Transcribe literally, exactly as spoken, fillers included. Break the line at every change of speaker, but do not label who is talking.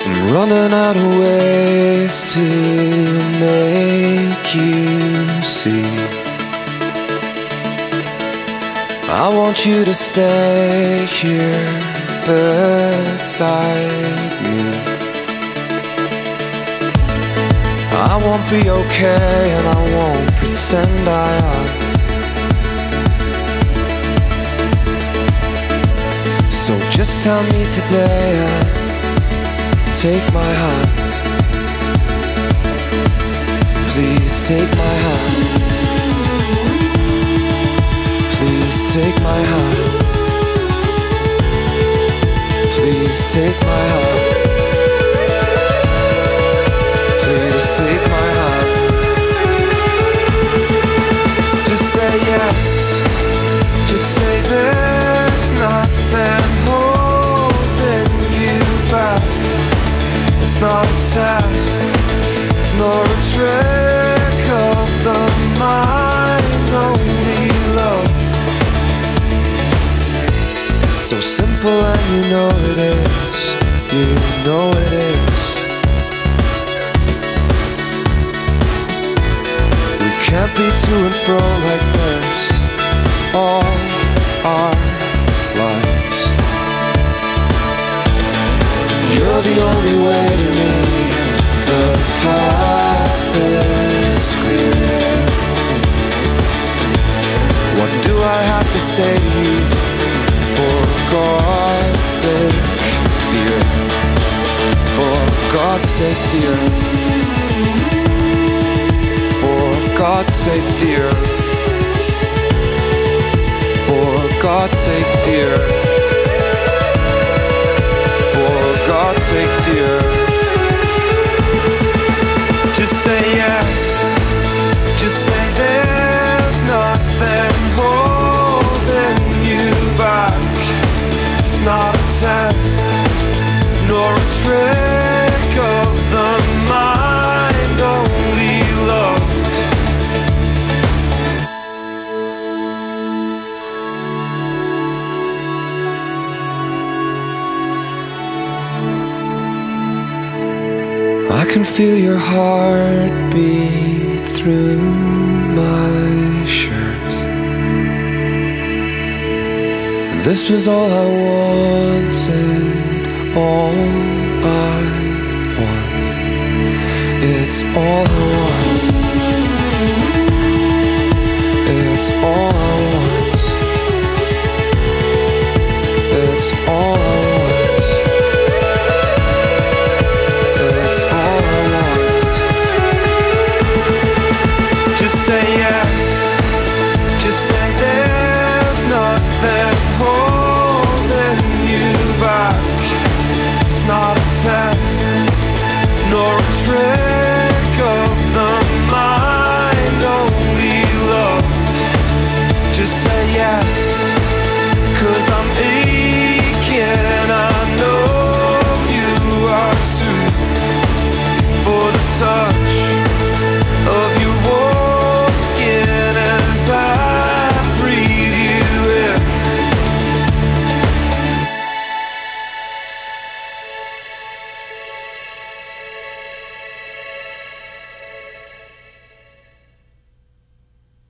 I'm running out of ways to make you see. I want you to stay here beside me. I won't be okay and I won't pretend I am. So just tell me today and take my hand. Please take my hand. Please take my hand. Please take my hand. Please take my hand. Just say yes. Just say there's nothing holding you back. It's not a test, nor a trick of the mind, only love. It's so simple and you know it is. You know it is. We can't be to and fro like this all our lives. You're the only way to me. The path is clear. What do I have to say to you? For God's sake, dear. For God's sake, dear. For God's sake, dear. For God's sake, dear. For God's sake, dear. Just say yes. Just say there's nothing holding you back. It's not a test, nor a trick of the mind, only love. I can feel your heartbeat through my shirt. And this was all I wanted, all I want. It's all I want. It's all I want. It's all I want. Say yes. Just say there's nothing holding you back. It's not a test, nor a trick of the mind, only love. Just say yes, 'cause I'm aching. I know you are too. For the touch